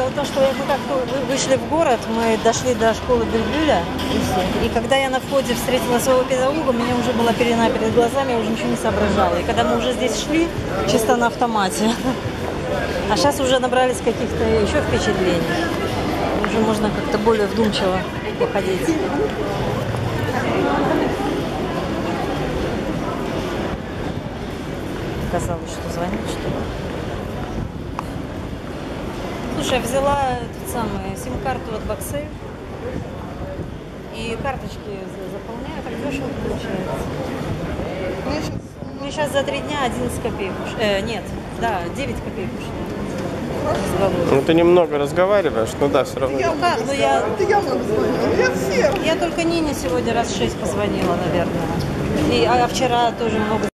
Дело в том, что мы как-то вышли в город, мы дошли до школы Бюльбюля, и когда я на входе встретила своего педагога, у меня уже была пелена перед глазами, я уже ничего не соображала. И когда мы уже здесь шли, чисто на автомате, а сейчас уже набрались каких-то еще впечатлений, уже можно как-то более вдумчиво походить. Казалось, что звонит, что ли. Слушай, я взяла сим-карту от Боксей и карточки заполняю, так дешево получается. Мне сейчас за 3 дня 11 копеек нет, да, 9 копеек ушло. Ну ты немного разговариваешь, но да, все равно. Ну как, ну я только Нине сегодня раз 6 позвонила, наверное. А вчера тоже много